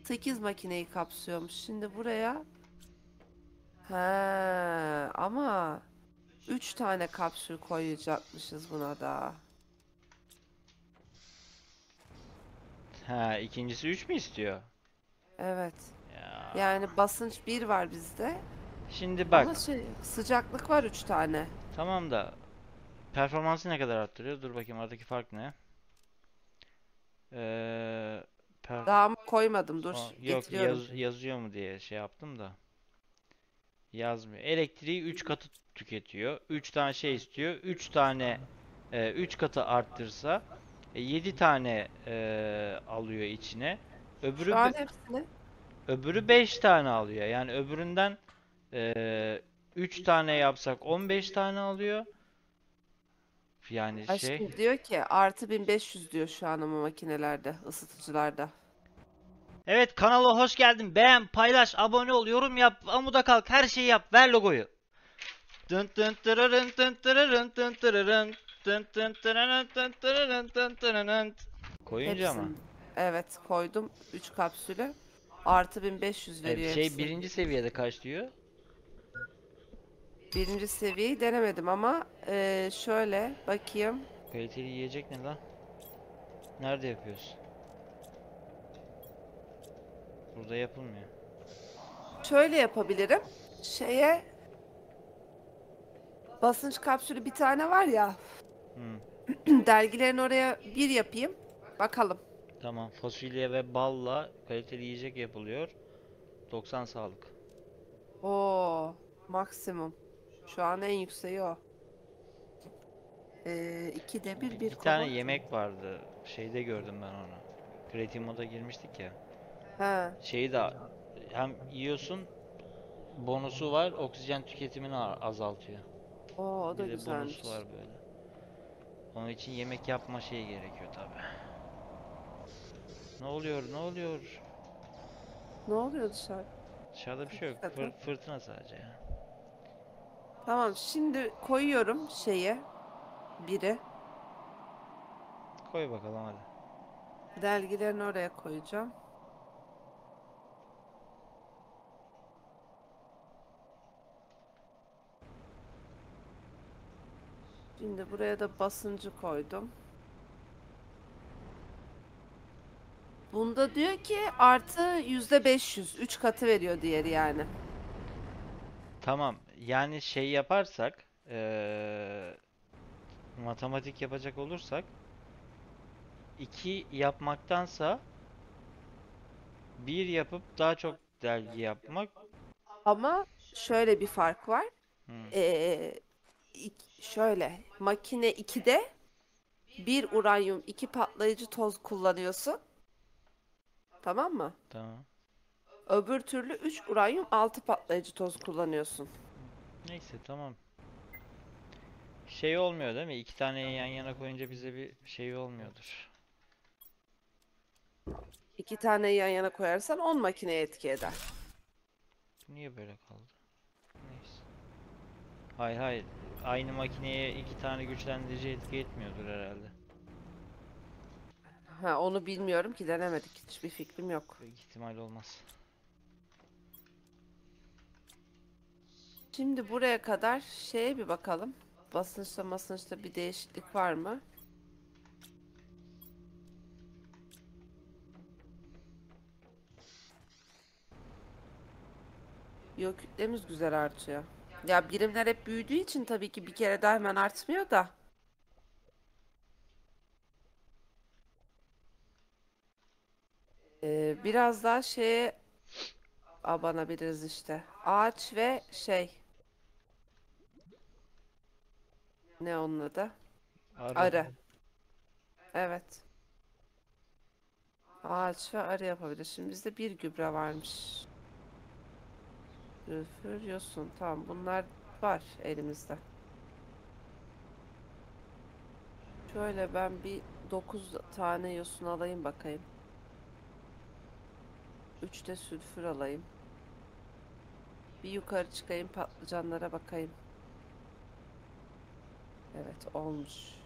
8 makineyi kapsıyormuş. Şimdi buraya he, ama 3 tane kapsül koyacakmışız buna da. Ha, ikincisi 3 mü istiyor? Evet. Ya. Yani basınç bir var bizde. Şimdi bak. Ama sıcaklık var 3 tane. Tamam da performansı ne kadar arttırıyor? Dur bakayım aradaki fark ne? Ee, per Daha mı koymadım, dur Yok, getiriyorum. yazıyor mu diye şey yaptım da. Yazmıyor. Elektriği 3 katı tüketiyor. 3 tane şey istiyor. 3 tane 3 katı arttırsa 7 tane alıyor içine. Şu Öbürü an hepsini. öbürü 5 tane alıyor. Yani öbüründen 3 tane yapsak 15 tane alıyor. Yani şey. Aşkım diyor ki artı 1500 diyor şu an ama makinelerde, ısıtıcılarda. Evet, kanala hoş geldin. Beğen, paylaş, abone ol, yorum yap, amuda kalk, her şeyi yap. Ver logoyu. Tın tın tırırın tın tırırın tın tırırın tın tın tırırın tın tırırın tın tırırın. Koyunca ama. Hepsini. Evet koydum 3 kapsülü. Artı 1500 veriyor Şey, hepsi. birinci seviyede kaç diyor? Birinci seviyeyi denemedim ama şöyle bakayım. Kaliteli yiyecek ne lan? Nerede yapıyorsun? Burada yapılmıyor. Şöyle yapabilirim. Şeye basınç kapsülü bir tane var ya. Hmm, Dergilerin oraya bir yapayım. Bakalım. tamam. Fasulye ve balla kaliteli yiyecek yapılıyor. 90 sağlık. Oo, maksimum. Şu an en yükseği o. 2'de bir Bir tane kova. yemek vardı. Şeyde gördüm ben onu. Creative moda girmiştik ya. He. Şeyi de hem yiyorsun, bonusu var, oksijen tüketimini azaltıyor. Oo, o da Bir de bonusu güzelmiş. var böyle. Onun için yemek yapma şeyi gerekiyor tabi. Ne oluyor? Ne oluyor? Ne oluyor dışarı? Dışarıda bir şey yok. Hakikaten. Fırtına sadece ya. Tamam, şimdi koyuyorum şeye biri. Koy bakalım hadi. Dergilerini oraya koyacağım. Şimdi buraya da basıncı koydum. Bunda diyor ki artı %500. 3 katı veriyor diğeri yani. Tamam. Yani şey yaparsak, matematik yapacak olursak, 2 yapmaktansa bir yapıp daha çok dergi yapmak. Ama şöyle bir fark var. Hmm, Ee, şöyle makine 2'de bir uranyum 2 patlayıcı toz kullanıyorsun. Tamam mı? tamam. Öbür türlü 3 uranyum 6 patlayıcı toz kullanıyorsun. Neyse, tamam. Şey olmuyor değil mi? İki taneyi yan yana koyunca bize bir şey olmuyordur. 2 tane yan yana koyarsan 10 makineye etki eder. Bu niye böyle kaldı? Neyse. Hayır, hayır. Aynı makineye iki tane güçlendirici etki etmiyordur herhalde. Ha, onu bilmiyorum ki, denemedik. Hiçbir fikrim yok. Büyük ihtimal olmaz. Şimdi buraya kadar şeye bir bakalım. Basınçta basınçta bir değişiklik var mı? Yok, kütlemiz güzel artıyor. Ya birimler hep büyüdüğü için tabii ki bir kere daha hemen artmıyor da. Biraz daha şeye abanabiliriz işte. Ağaç ve ne onun adı? Arı. Arı. Evet. Ağaç ve arı yapabilir. Şimdi bizde bir gübre varmış. Sülfür, yosun. Tamam, bunlar var elimizde. Şöyle ben bir 9 tane yosun alayım bakayım. 3 de sülfür alayım. Bir yukarı çıkayım, patlıcanlara bakayım. Evet, olmuş.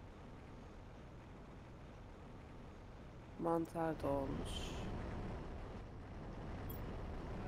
Mantar da olmuş.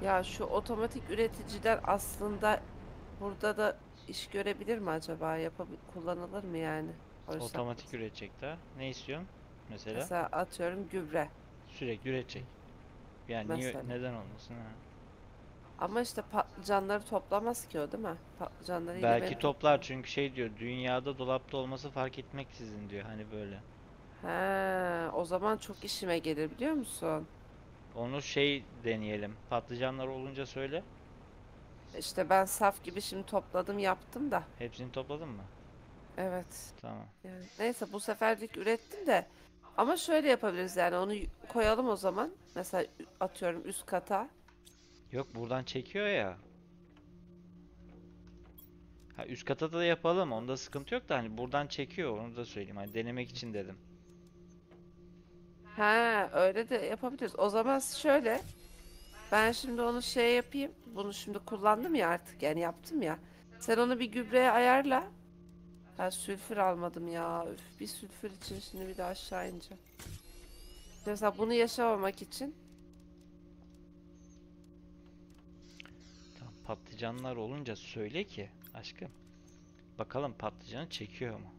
Ya şu otomatik üreticiler aslında burada da iş görebilir mi acaba? Kullanılır mı yani? Oysa Otomatik üretecek daha. Ne istiyorsun? Mesela mesela atıyorum gübre sürekli üretecek. Yani niye, mesela. neden olmasın ha? Ama işte patlıcanları toplamaz ki o, değil mi? Patlıcanları yine Belki benim toplar çünkü şey diyor, dünyada dolapta olması fark etmeksizin diyor, hani böyle. He, o zaman çok işime gelir biliyor musun? Onu şey deneyelim. Patlıcanlar olunca söyle. İşte ben saf gibi şimdi topladım yaptım da. Hepsini topladın mı? Evet. Tamam. Yani neyse bu seferlik ürettim de. Ama şöyle yapabiliriz yani onu koyalım o zaman. Mesela atıyorum üst kata. Yok, buradan çekiyor ya. Ha, üst kata da yapalım. Onda sıkıntı yok da hani buradan çekiyor, onu da söyleyeyim. Hani denemek için dedim. He, öyle de yapabiliriz. O zaman şöyle. Ben şimdi onu şey yapayım. Bunu şimdi kullandım ya artık yani yaptım ya. Sen onu bir gübreye ayarla. Ben sülfür almadım ya. Üf, bir sülfür için şimdi bir de aşağı ineceğim. Mesela bunu yaşamamak için. Tamam, patlıcanlar olunca söyle ki aşkım. Bakalım patlıcanı çekiyor mu?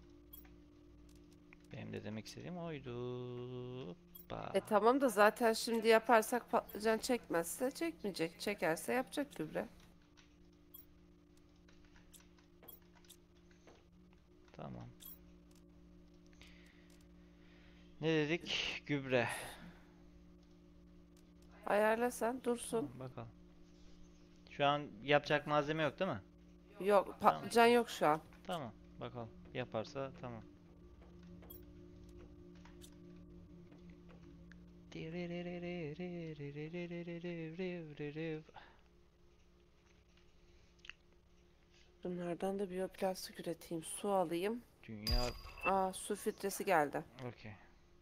Benim de demek istediğim oydu. Hoppa. Tamam da zaten şimdi yaparsak patlıcan çekmezse çekmeyecek. Çekerse yapacak gübre. Tamam. Ne dedik? Gübre. Ayarla sen dursun. Tamam, bakalım. Şu an yapacak malzeme yok değil mi? Yok Tamam. patlıcan yok şu an. Tamam. Bakalım. Yaparsa tamam. Bunlardan da biyoplastik üreteyim. Su alayım. Dünya. Aa, su filtresi geldi. Okey.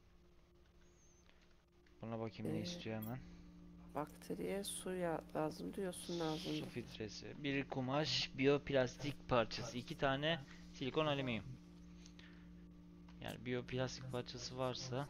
Buna bakayım ne Ee, istiyor hemen. bakteriye su lazım diyorsun Su lazımdı. filtresi. Bir kumaş, biyoplastik parçası. İki tane silikon alüminyum. Yani biyoplastik parçası varsa.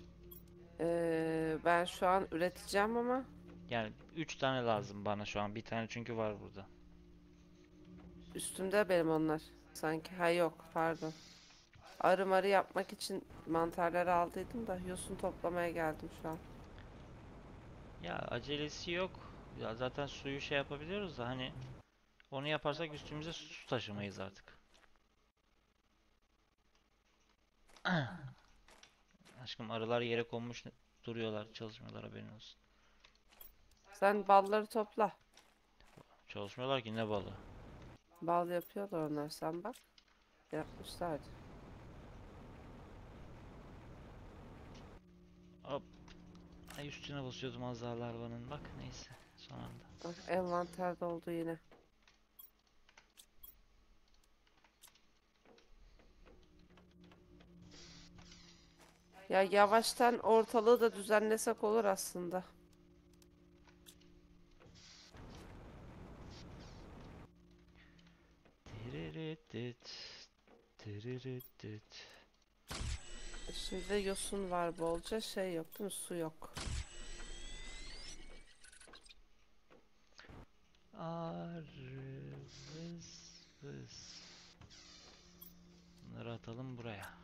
Ben şu an üreteceğim ama Yani üç tane lazım bana şu an. Bir tane çünkü var burada. üstümde benim onlar. Sanki ha yok pardon. Arı marı yapmak için mantarları aldıydım da yosun toplamaya geldim şu an. Ya acelesi yok. Ya zaten suyu şey yapabiliyoruz da hani onu yaparsak üstümüze su taşımayız artık. Aşkım, arılar yere konmuş duruyorlar, çalışmıyorlar, haberin olsun. Sen balları topla. Çalışmıyorlar ki, ne balı. Bal yapıyorlar onlar sen bak. Yapmışlardı. Hop. Ay, üstüne basıyordum az daha larvanın, bak neyse son anda. Ah, envanterde oldu yine. Ya yavaştan ortalığı da düzenlesek olur aslında. Tiririt, tiririt. Şimdi de yosun var bolca şey yok değil mi? Su yok. Arı vız vız. Bunları atalım buraya.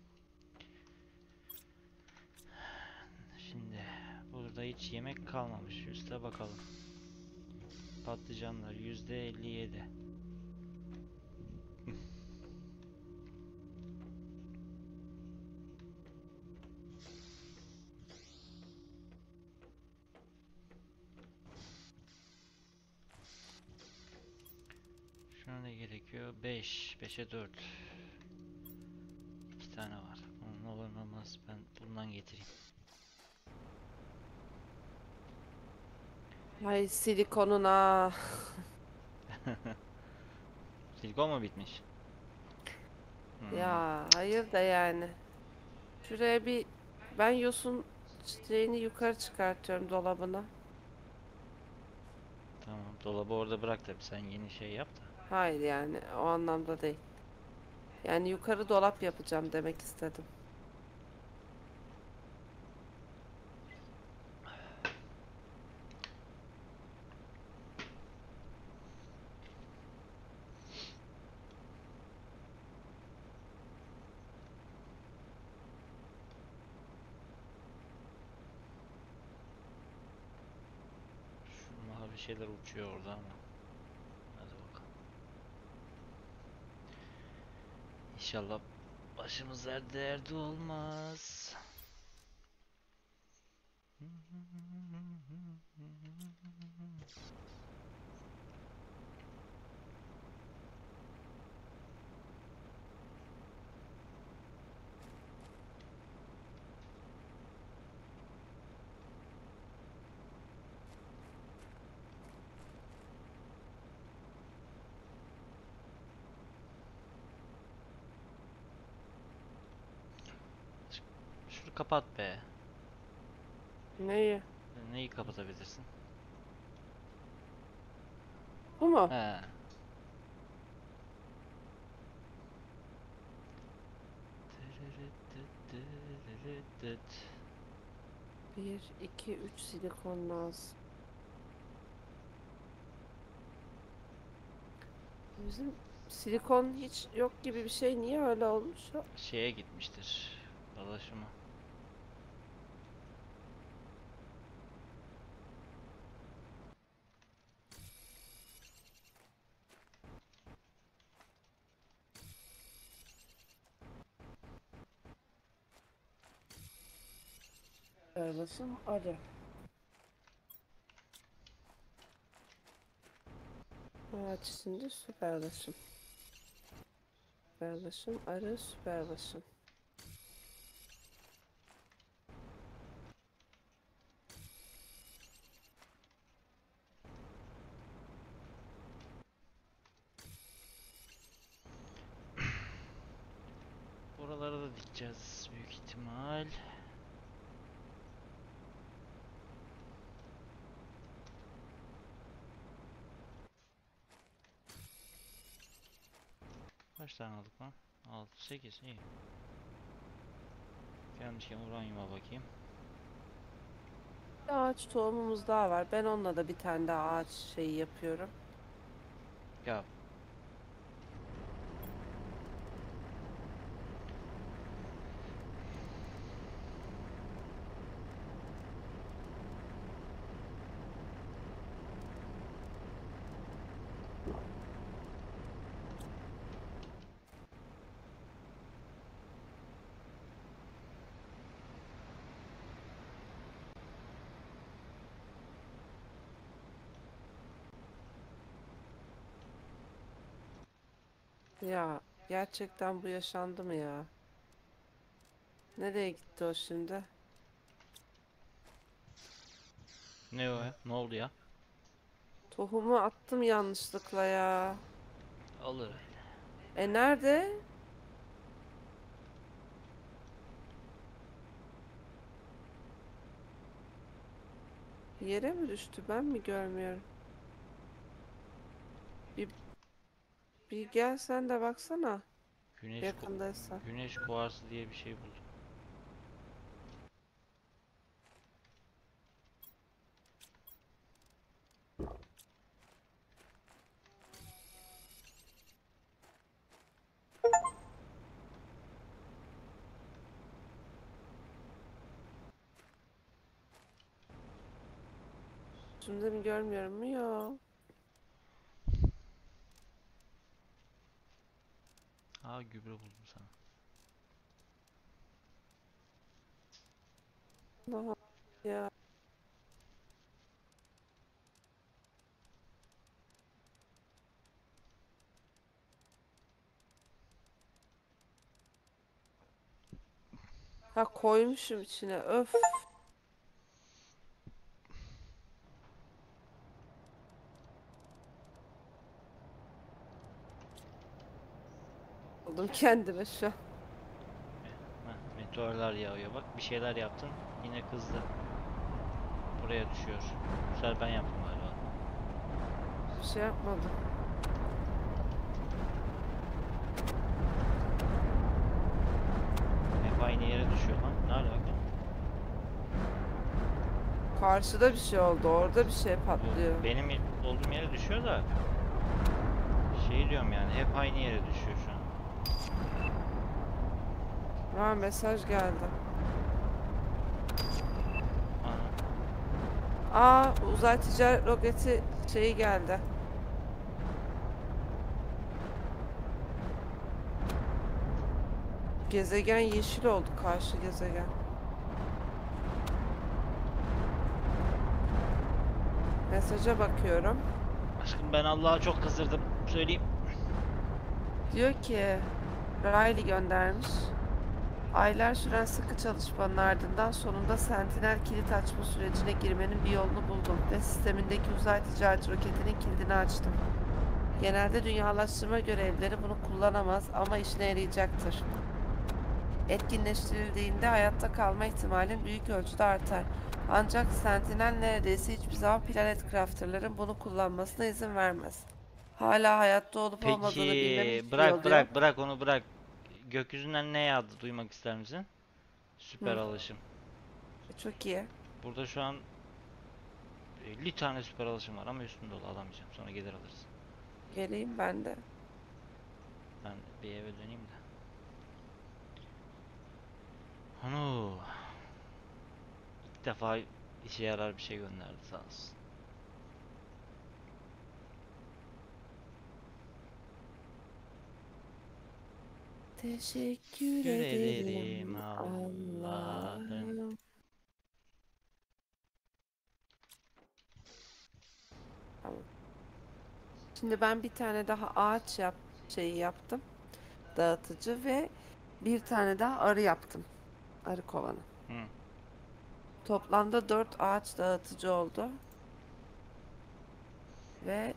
Şimdi burada hiç yemek kalmamış. Üste bakalım. Patlıcanlar %57. Şuna ne gerekiyor? 5. 5'e 4. 2 tane var. Ne olur ne olmaz ben bundan getireyim. Ay silikonuna. Silikon mu bitmiş? Ya hayır da yani. Şuraya bir ben yosun şeyini yukarı çıkartıyorum dolabına. Tamam, dolabı orada bırak tabi, sen yeni şey yap da. Hayır yani o anlamda değil. Yani yukarı dolap yapacağım demek istedim. şeyler uçuyor orada ama. Hadi bakalım. İnşallah başımız derde olmaz. Şunu kapat be. Neyi? Neyi kapatabilirsin? Bu mu? He. 1, 2, 3 silikon lazım. Bizim silikon hiç yok gibi bir şey. Niye öyle olmuş o? Şeye gitmiştir. Dolaşıma. Arabasın arı. Ağaç içinde süperlaşım. Süperlaşım arı süperlaşım. Buralara da dikeceğiz büyük ihtimal. Kaç tane aldık lan? 6, 8 iyi. Gelmişken uranyuma bakayım. Bir ağaç tohumumuz daha var. Ben onunla da bir tane daha ağaç şeyi yapıyorum. Ya Ya gerçekten bu yaşandı mı ya? Nereye gitti o şimdi? ne o ya? Ne oldu ya? Tohumu attım yanlışlıkla ya. Alır. Nerede? Yere mi düştü? Ben mi görmüyorum? Bir, bir gel sen de baksana. Yakındaysa. Güneş kuarsı diye bir şey buldum. Şimdi mi görmüyorum mu? Yok. Aa, gübre buldum sana. Allah ya. Ha koymuşum içine. Öf. Oldum kendime şu an. Meteorlar yağıyor. Bak bir şeyler yaptın. Yine kızdı. Buraya düşüyor. Bu sefer ben yaptım galiba. Bir şey yapmadım. Hep aynı yere düşüyor lan. Ne alaka? Karşıda bir şey oldu. Orada bir şey patlıyor. Benim olduğum yere düşüyor da. Şey diyorum yani. Hep aynı yere düşüyor şu an. Ha mesaj geldi. Aha. Aa, uzay ticaret roketi şeyi geldi. Gezegen yeşil oldu, karşı gezegen. Mesaja bakıyorum. Aşkım ben Allah'a çok kızdırdım. Söyleyeyim. Diyor ki Riley göndermiş. Aylar süren sıkı çalışmanın ardından sonunda Sentinel kilit açma sürecine girmenin bir yolunu buldum ve sistemindeki uzay ticaret roketinin kilidini açtım. Genelde dünyalaştırma görevlileri bunu kullanamaz ama işine yarayacaktır. Etkinleştirildiğinde hayatta kalma ihtimalin büyük ölçüde artar. Ancak Sentinel neredeyse hiçbir zaman Planet Crafter'ların bunu kullanmasına izin vermez. Hala hayatta olup olmadığını bilmemin Peki hiçbir bırak yolu yok. bırak bırak onu bırak. Gökyüzünden ne yağdı duymak ister misin? Süper Hı, alışım. çok iyi. Burada şu an 50 tane süper alışım var ama üstünde dolu alamayacağım. Sonra gelir alırız. Geleyim ben de. Ben bir eve döneyim de. Onu ilk defa işe yarar bir şey gönderdi sağ olsun. Teşekkür Teşekkür ederim ederim Allah'ım. Allah'ım. Tamam. Şimdi ben bir tane daha ağaç şeyi yaptım. Dağıtıcı ve bir tane daha arı yaptım. Arı kovanı. Hı. Toplamda 4 ağaç dağıtıcı oldu. Ve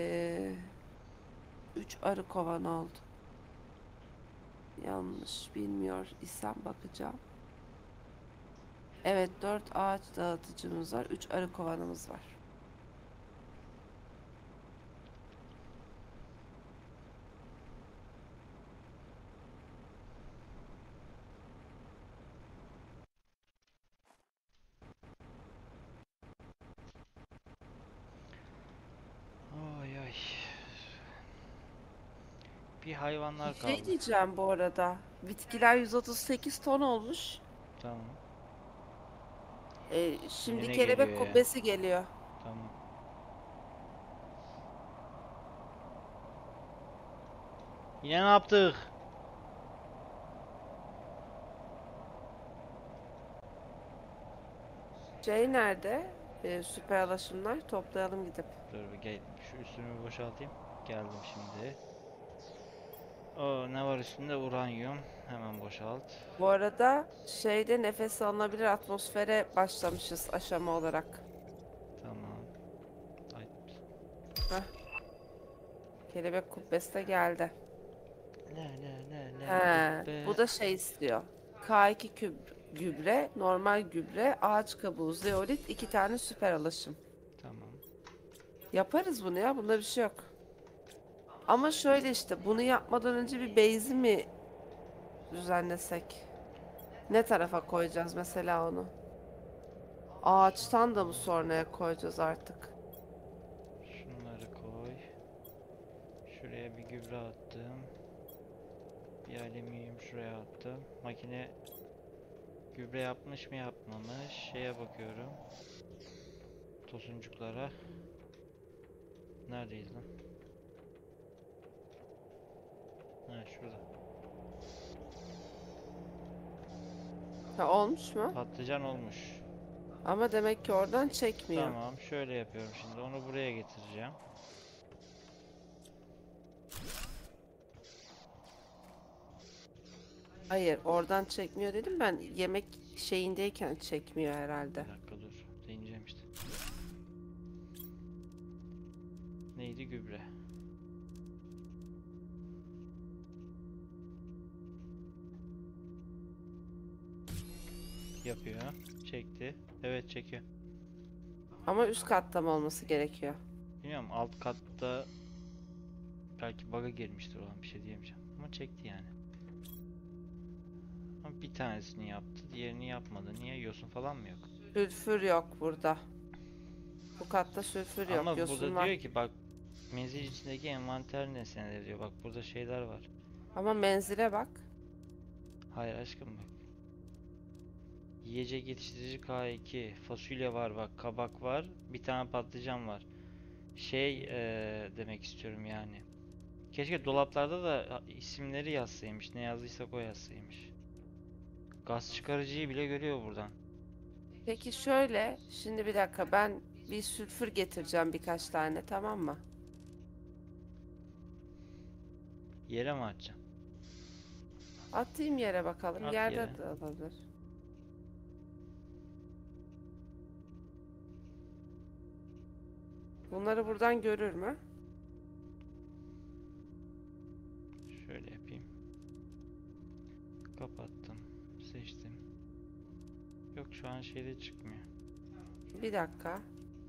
3 arı kovanı oldu. Yanlış bilmiyor isem bakacağım. Evet, 4 ağaç dağıtıcımız var. 3 arı kovanımız var. Oy oy. Bir hayvanlar Bir şey kaldı. diyeceğim bu arada. Bitkiler 138 ton olmuş. Tamam. Şimdi Yine kelebek geliyor ya. kubbesi geliyor. Tamam. Yine ne yaptık? Şey nerede? Süper alaşımlar. Toplayalım gidip. Dur bir gel. Şu üstümü boşaltayım. Geldim şimdi. O ne var üstünde? Uranyum. Hemen boşalt. Bu arada şeyde nefes alınabilir atmosfere başlamışız aşama olarak. Tamam. Ay, Heh, kelebek kubbesi de geldi. la la la la He, be. bu da şey istiyor. K2 gübre, normal gübre, ağaç kabuğu, zeolit, 2 tane süper alaşım. Tamam. Yaparız bunu ya, bunda bir şey yok. Ama şöyle işte, bunu yapmadan önce bir base'i mi düzenlesek? Ne tarafa koyacağız mesela onu? Ağaçtan da mı sonraya koyacağız artık? Şunları koy. Şuraya bir gübre attım. Bir alüminyum şuraya attım. Makine gübre yapmış mı yapmamış. Şeye bakıyorum. Tosuncuklara. Neredeyiz lan? Ha şurada. Ha, olmuş mu? Patlıcan olmuş. Ama demek ki oradan çekmiyor. Tamam şöyle yapıyorum şimdi. Onu buraya getireceğim. Hayır, oradan çekmiyor dedim ben. Yemek şeyindeyken çekmiyor herhalde. Bir dakika dur. Deneyeceğim işte. Neydi gübre? Yapıyor. Çekti. Evet çekiyor. Ama üst katta mı olması gerekiyor? Bilmiyorum alt katta belki bug'a girmiştir olan bir şey diyemeyeceğim. Ama çekti yani. Ama bir tanesini yaptı, diğerini yapmadı. Niye yosun falan mı yok? Sülfür yok burada. Bu katta sülfür yok. Ama Yosun burada var. diyor ki bak menzil içindeki envanter nesneleri diyor. Bak burada şeyler var. Ama menzile bak. Hayır aşkım bak. Yiyecek yetiştirici K2. Fasulye var bak, kabak var. Bir tane patlıcan var. Demek istiyorum yani. Keşke dolaplarda da isimleri yazsaymış. Ne yazdıysak o yazsaymış. Gaz çıkarıcıyı bile görüyor buradan. Peki şöyle, şimdi bir dakika ben bir sülfür getireceğim birkaç tane, tamam mı? Yere mi atacaksın? Atayım yere bakalım. At yere. Yerde de olabilir. Bunları buradan görür mü? Şöyle yapayım. Kapattım. Seçtim. Yok, şu an şeyde çıkmıyor. Bir dakika.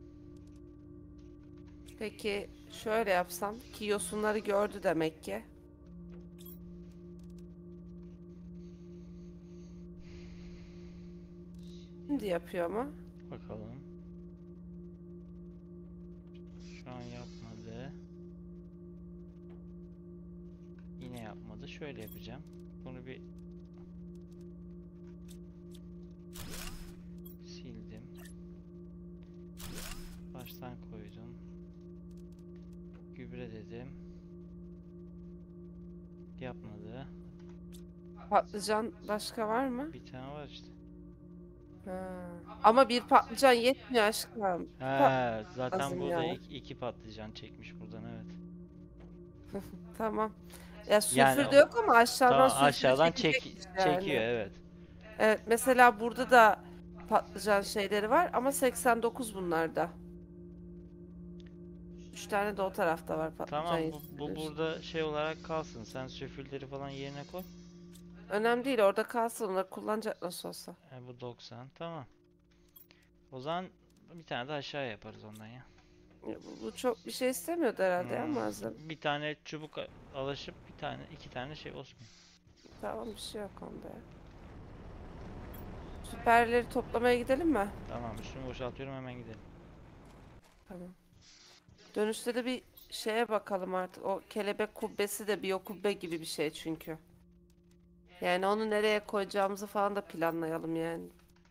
Peki şöyle yapsam ki yosunları gördü demek ki. Şimdi yapıyor mu? Bakalım. Şu an yapmadı. Yine yapmadı. Şöyle yapacağım. Bunu bir sildim. Baştan koydum. Gübre dedim. Yapmadı. Patlıcan başka var mı? Bir tane var işte. Ha. Ama bir patlıcan yetmiyor aşkım. Bir patlıcan He, zaten lazım burada ya. iki patlıcan çekmiş buradan, evet. Tamam. Ya Yani sülfür de yok ama aşağıdan tamam, sülfürü aşağıdan çekecekmiş çekiyor, yani. evet. Evet, mesela burada da patlıcan şeyleri var ama 89 bunlarda. 3 tane de o tarafta var patlıcan Tamam, bu yetiştirici. burada şey olarak kalsın. Sen sülfürleri falan yerine koy. Önemli değil, orada kalsın, onları kullanacak nasıl olsa. Bu 90, tamam. O zaman bir tane de aşağı yaparız ondan ya. Ya bu çok bir şey istemiyordu herhalde ya malzeme. Bir tane çubuk alışıp bir tane iki tane şey olsun. Tamam, bir şey yok onda ya. Süperleri toplamaya gidelim mi? Tamam, üstümü boşaltıyorum, hemen gidelim. Tamam. Dönüşte de bir şeye bakalım artık. O kelebek kubbesi de bir kubbe gibi bir şey çünkü. Yani onu nereye koyacağımızı falan da planlayalım yani.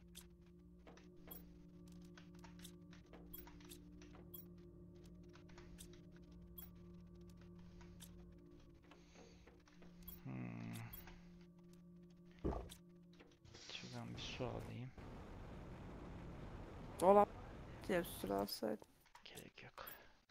Hmm. Şuradan bir su alayım. Dolap diye bir sürü alsaydım. Gerek yok.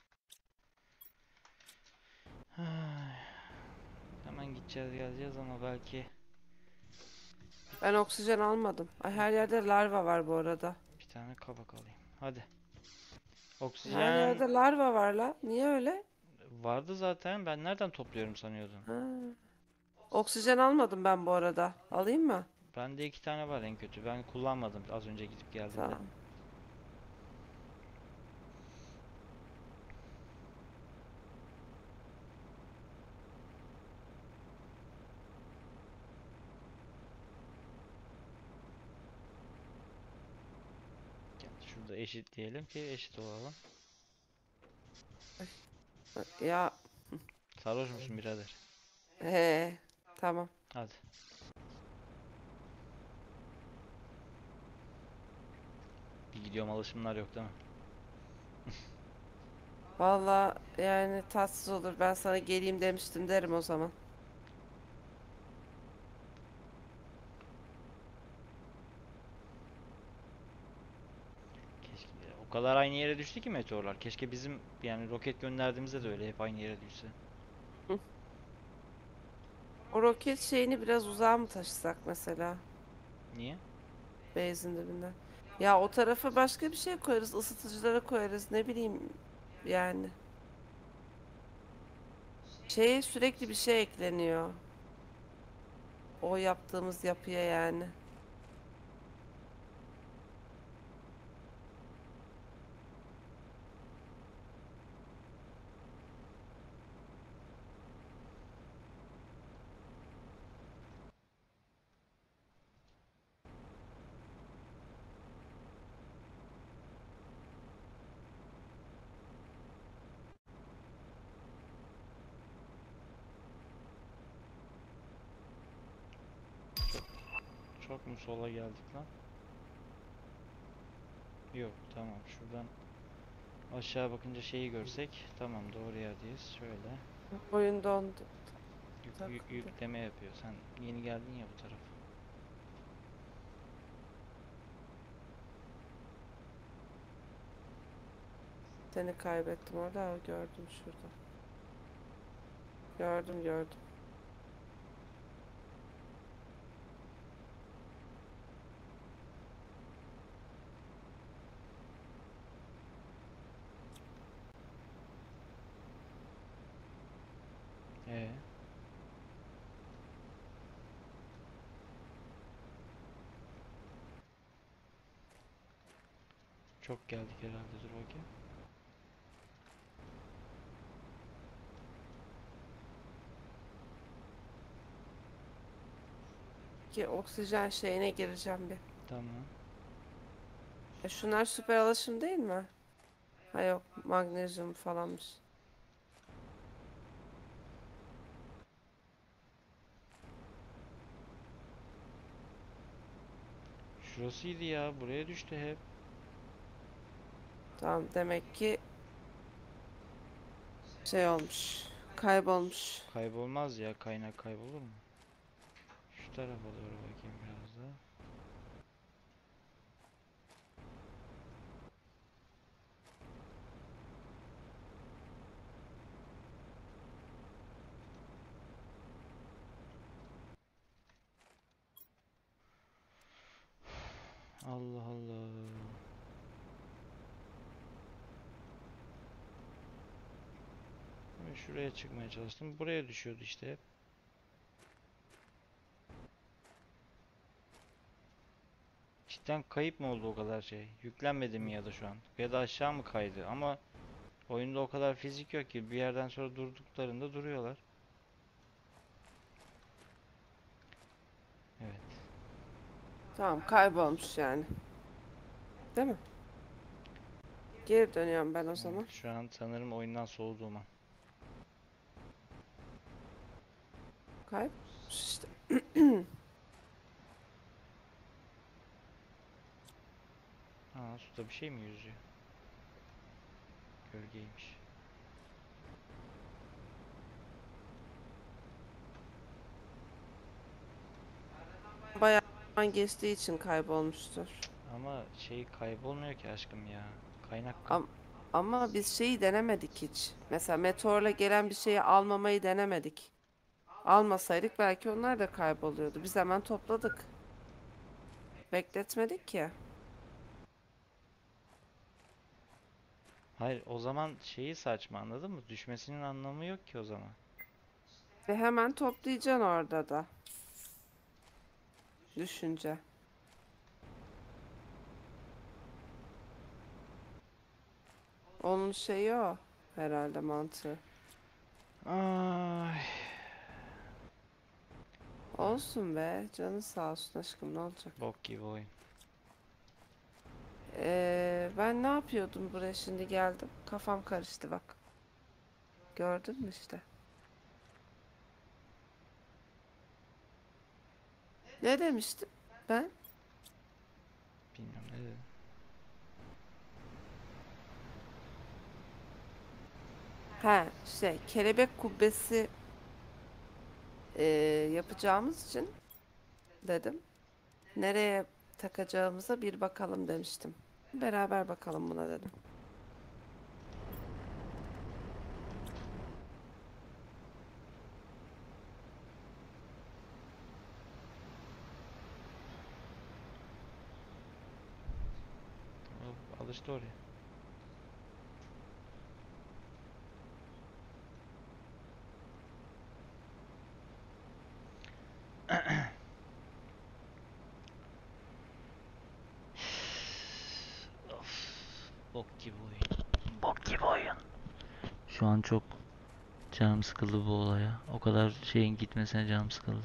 Ay, hemen gideceğiz geleceğiz ama belki Ben oksijen almadım. Ay, her yerde larva var bu arada. bir tane kabak alayım. Hadi. Her Oksijen yerde larva var la. Niye öyle? vardı zaten. Ben nereden topluyorum sanıyordum. Ha. Oksijen almadım ben bu arada. Alayım mı? Bende iki tane var en kötü. Ben kullanmadım az önce gidip geldiğimde. Tamam. Şurada eşit diyelim ki eşit olalım. Ya Sarhoş musun birader? tamam. Hadi. Bir gidiyorum, alışımlar yok değil mi? Valla yani tatsız olur. Ben sana geleyim demiştim derim o zaman. Keşke o kadar aynı yere düştü ki meteorlar. Keşke bizim yani roket gönderdiğimizde de öyle hep aynı yere düşse. Hı. O roket şeyini biraz uzağa mı taşısak mesela? Niye? Beyzin dibinden. Ya o tarafa başka bir şey koyarız. Isıtıcılara koyarız. Ne bileyim yani. Şeye sürekli bir şey ekleniyor. O yaptığımız yapıya yani. Çok mu sola geldik lan? Yok, tamam, şuradan aşağı bakınca şeyi görsek tamam, doğru yerdeyiz. Şöyle Oyun dondu. Takıldı. yükleme yapıyor. Sen yeni geldin ya bu tarafa. Seni kaybettim orada. Gördüm şurada. Gördüm gördüm. Ee, çok geldik herhalde, dur bakayım. Ki oksijen şeyine gireceğim bir. Tamam. Şunlar süper alaşım değil mi? Ha yok, magnezyum falanmış. Şurasıydı ya, buraya düştü hep. Tamam, demek ki şey olmuş. Kaybolmuş. Kaybolmaz ya, kaynak kaybolur mu? Şu tarafa doğru bakayım biraz da. Allah Allah. Ben şuraya çıkmaya çalıştım. Buraya düşüyordu işte hep. Cidden kayıp mı oldu o kadar şey? Yüklenmedi mi ya da şu an? Ya da aşağı mı kaydı? Ama oyunda o kadar fizik yok ki. Bir yerden sonra durduklarında duruyorlar. Evet. Tamam, kaybolmuş yani. Değil mi? Geri dönüyorum ben o Evet. zaman. Şu an sanırım oyundan soğuduğum an. Kaybolmuş işte. Aa, suda bir şey mi yüzüyor? Gölgeymiş. Bayağı zaman geçtiği için kaybolmuştur. Ama şey kaybolmuyor ki aşkım ya. Kaynak Am- Ama biz şeyi denemedik hiç. Mesela meteorla gelen bir şeyi almamayı denemedik. Almasaydık belki onlar da kayboluyordu. Biz hemen topladık. Bekletmedik ki. Hayır, o zaman şeyi saçma, anladın mı? Düşmesinin anlamı yok ki o zaman. Ve hemen toplayacaksın orada da. Düşünce. Onun şeyi o. Herhalde mantığı. Ay. Olsun be. Canın sağ olsun aşkım, ne olacak? Bok gibi oyun. Ben ne yapıyordum buraya şimdi geldim. Kafam karıştı bak. Gördün mü işte. Ne demiştim ben? Bilmiyorum ne dedim. He, kelebek kubbesi ee, yapacağımız için dedim. Nereye takacağımıza bir bakalım demiştim. Beraber bakalım buna dedim. O alıştı oraya. Of. Bok gibi oyun. Bok gibi oyun. Şu an çok canım sıkıldı bu olaya. O kadar şeyin gitmesine canım sıkıldı.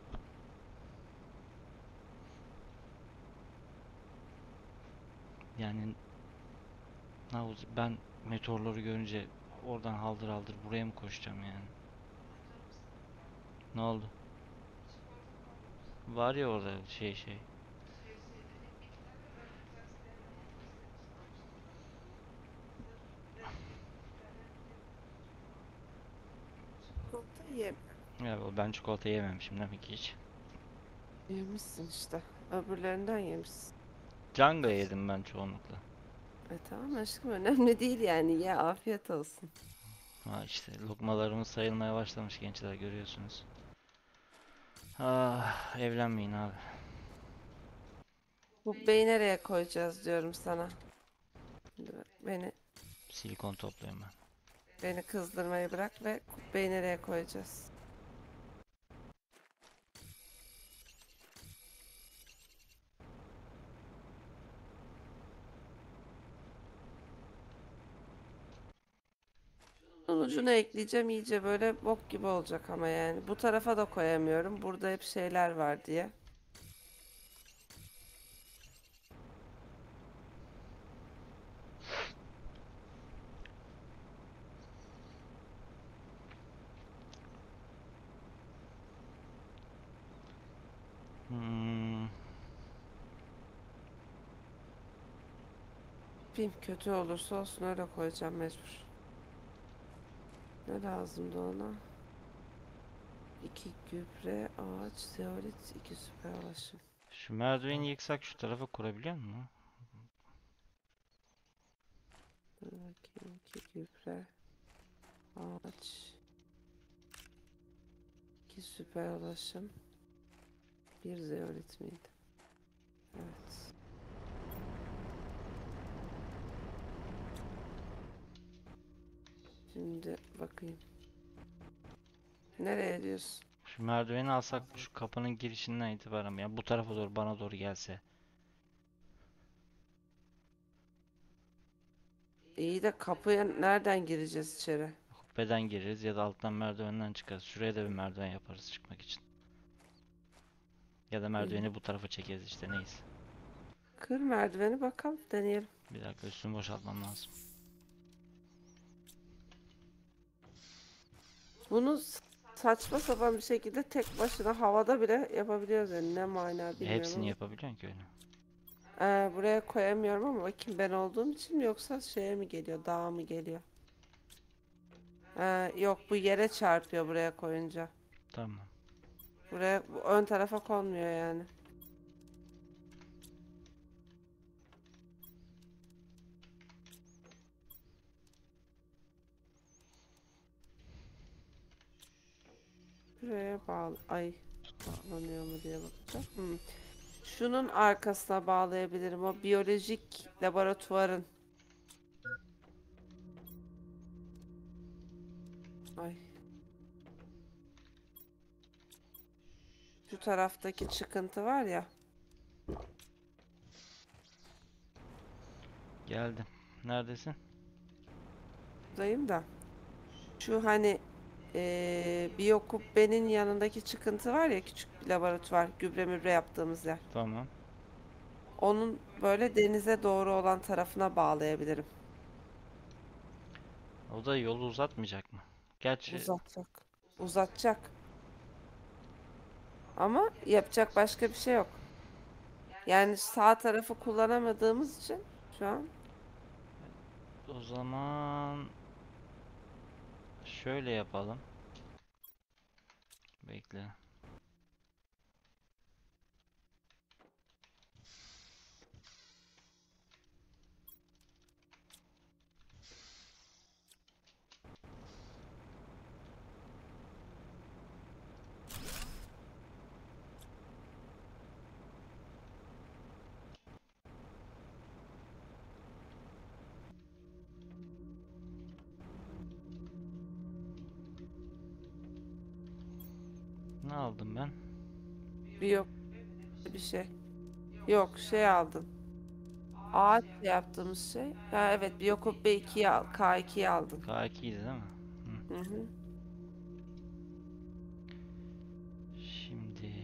Yani ben meteorları görünce oradan haldır haldır buraya mı koşacağım yani? Ne oldu? Var ya orada şey. yem. Ya ben çikolata yememişim demek ki hiç. Yemişsin işte. Öbürlerinden yemişsin. Canga yedim ben çoğunlukla. Tamam aşkım, önemli değil yani. Ye, afiyet olsun. Ha işte lokmalarımız sayılmaya başlamış gençler, görüyorsunuz. Ah, evlenmeyin abi. Kubbeyi nereye koyacağız diyorum sana. Şimdi bak, Silikon topluyorum ben. beni kızdırmayı bırak ve kubbeyi nereye koyacağız? Bunun ucuna ekleyeceğim, iyice böyle bok gibi olacak ama yani. Bu tarafa da koyamıyorum. Burada hep şeyler var diye. Hmm, Film kötü olursa olsun, öyle koyacağım mecbur. Ne lazımdı ona? 2 gübre, ağaç, zeolit, 2 süper ulaşım. şu merdiveni yıksak şu tarafa kurabiliyor musun? Dur bakayım, 2 gübre, ağaç, 2 süper ulaşım, bir zeolit miydi? Evet. Şimdi bakayım. Nereye diyorsun? Şu merdiveni alsak şu kapının girişinden itibaren, yani bu tarafa doğru, bana doğru gelse. İyi de kapıya nereden gireceğiz içeri? Kubbeden gireriz ya da alttan merdivenden çıkarız. Şuraya da bir merdiven yaparız çıkmak için. Ya da İyi. merdiveni bu tarafa çekeriz işte, neyse. Kır merdiveni, bakalım, deneyelim. Bir dakika, üstümü boşaltmam lazım. Bunu saçma sapan bir şekilde tek başına havada bile yapabiliyoruz yani, ne mana bilmiyorum Hepsini ama. yapabiliyorsun ki öyle. Buraya koyamıyorum ama bakayım, ben olduğum için mi yoksa şeye mi geliyor, dağa mı geliyor? Yok, bu yere çarpıyor buraya koyunca. Tamam. Buraya, bu ön tarafa konmuyor yani. Buraya bağlı. Ay, bağlanıyor mu diye bakacağım. Şunun arkasına bağlayabilirim. O biyolojik laboratuvarın. Ay. Şu taraftaki çıkıntı var ya. Geldim. Neredesin? Buradayım da. Şu hani biyokubbenin yanındaki çıkıntı var ya, küçük bir laboratuvar. Gübre mübre yaptığımız yer. Tamam. Onun böyle denize doğru olan tarafına bağlayabilirim. O da yolu uzatmayacak mı? Gerçi Uzatacak. Uzatacak. Ama yapacak başka bir şey yok. Yani sağ tarafı kullanamadığımız için şu an. o zaman şöyle yapalım. Bekle. Ne aldım ben? Bir yok bir şey. Yok, şey aldım. Ağaç yaptığımız şey. Ha, evet, Biyokubbe 2'yi al. K2'yi aldın. K2'ydi değil mi? Hı hı. Şimdi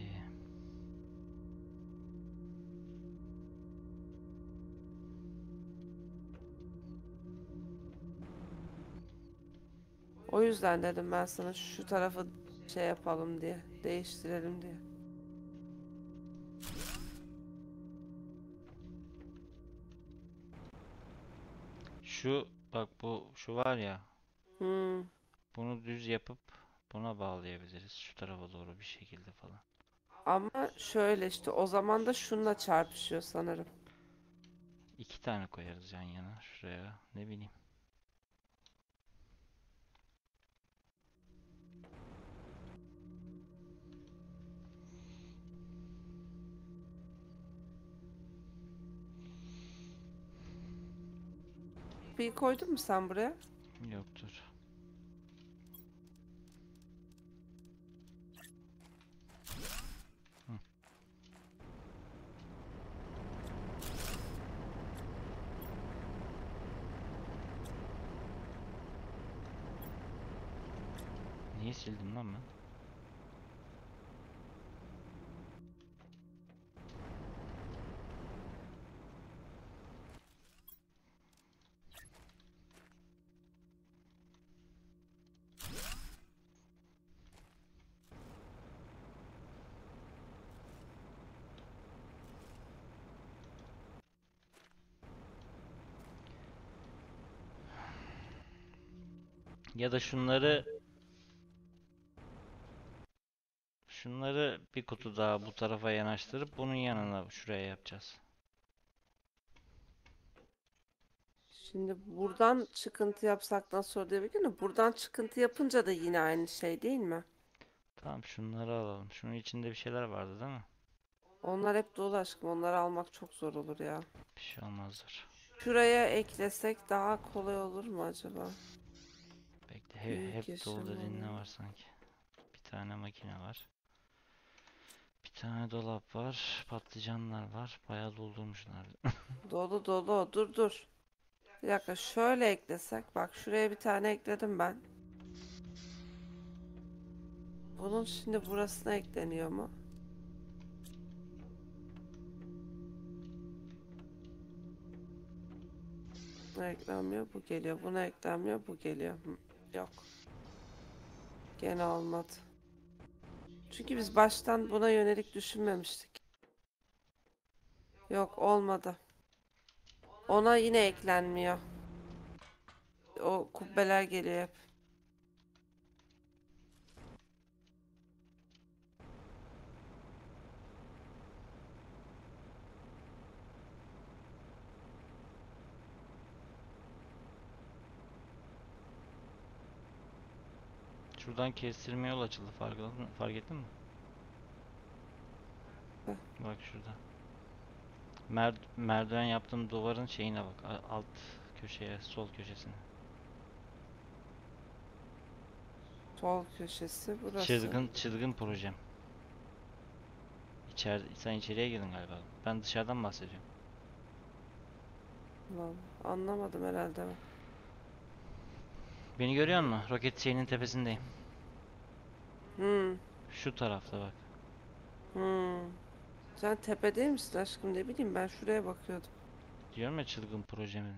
O yüzden dedim ben sana şu tarafı şey yapalım diye. Değiştirelim diye. şu bak, bu şu var ya, Hmm. bunu düz yapıp Buna bağlayabiliriz şu tarafa doğru bir şekilde falan. Ama şöyle işte o zaman da şununla çarpışıyor sanırım. İki tane koyarız yan yana şuraya. Ne bileyim. Bir koydun mu sen buraya? Yoktur. Hı. Niye sildim lan ben? Ya da şunları bir kutu daha bu tarafa yanaştırıp bunun yanına şuraya yapacağız. Şimdi buradan çıkıntı yapsak nasıl olur diye bakıyorum. Buradan çıkıntı yapınca da yine aynı şey değil mi? Tamam şunları alalım. Şunun içinde bir şeyler vardı değil mi? Onlar hep dolu aşkım. Onları almak çok zor olur ya. Bir şey olmazdır. Şuraya eklesek daha kolay olur mu acaba? Bekle Büyük hep dolu yaşam dediğin ne alanı. var sanki? Bir tane makine var. Bir tane dolap var. Patlıcanlar var. Bayağı doldurmuşlar. Dolu dolu. Dur dur. Bir dakika şöyle eklesek. Bak şuraya bir tane ekledim ben. Bunun şimdi burasına ekleniyor mu? Buna eklenmiyor. Bu geliyor. Buna eklenmiyor. Bu geliyor. Hı, yok. Gene olmadı. Çünkü biz baştan buna yönelik düşünmemiştik. Yok olmadı. Ona yine eklenmiyor. O kubbeler geliyor hep. Şuradan kestirme yol açıldı. Fark ettin mi? Heh. Bak şurada. Merdiven yaptığım duvarın şeyine bak. Alt köşeye, sol köşesine. Sol köşesi burası. Çılgın projem. Sen içeriye girdin galiba. Ben dışarıdan bahsediyorum. Ulan, anlamadım herhalde ben. Beni görüyor musun? Roket şeyinin tepesindeyim. Hmm, Şu tarafta bak. hmm. Sen tepede misin aşkım ne bileyim ben şuraya bakıyordum. Diyorum ya çılgın projemin.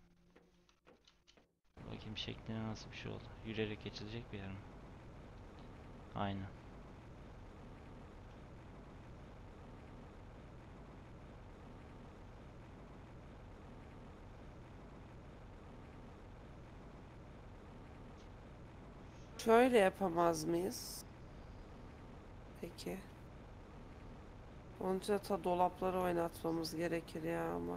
Bakayım şekline nasıl bir şey oldu. Yürüyerek geçilecek bir yer mi? Aynen. Şöyle yapamaz mıyız? Peki. Onun için de ta dolapları oynatmamız gerekir ya ama.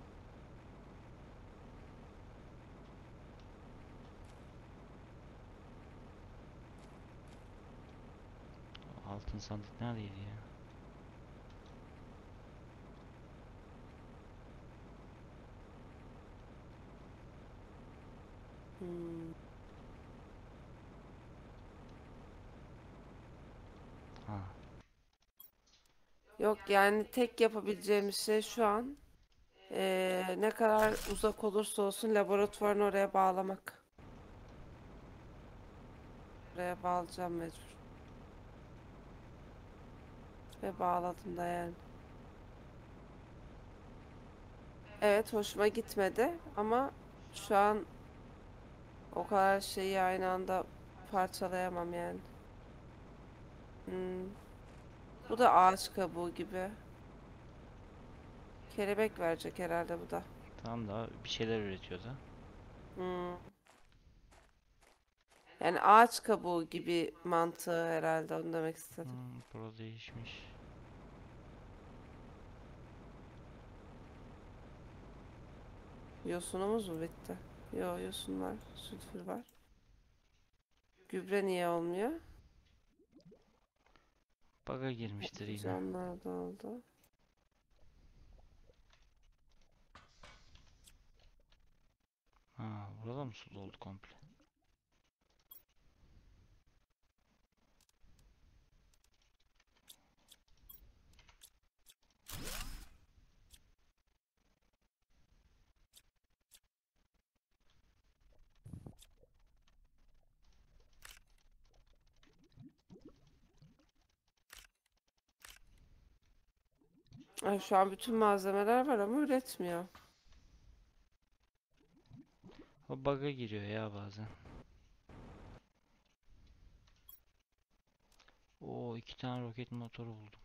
O altın sandık neredeydi ya? Hmm. Ha. Yok yani tek yapabileceğimiz şey şu an ne kadar uzak olursa olsun laboratuvarını oraya bağlamak. Oraya bağlayacağım mecbur. Ve bağladım da yani. Evet hoşuma gitmedi ama şu an o kadar şeyi aynı anda parçalayamam yani. Hmm. Bu da ağaç kabuğu gibi. Kelebek verecek herhalde bu da. Tamam da bir şeyler üretiyordu. Hmm. Yani ağaç kabuğu gibi mantığı herhalde, onu demek istedim. Pro değişmiş. Yosunumuz mu bitti? Yo, yosun var. Sülfür var. Gübre niye olmuyor? Bug'a girmiştir yine. Canlar da oldu. Ha, burada mı su doldu komple? Ay, şu an bütün malzemeler var ama üretmiyor. O bug'a giriyor ya bazen. Oo, 2 tane roket motoru buldum.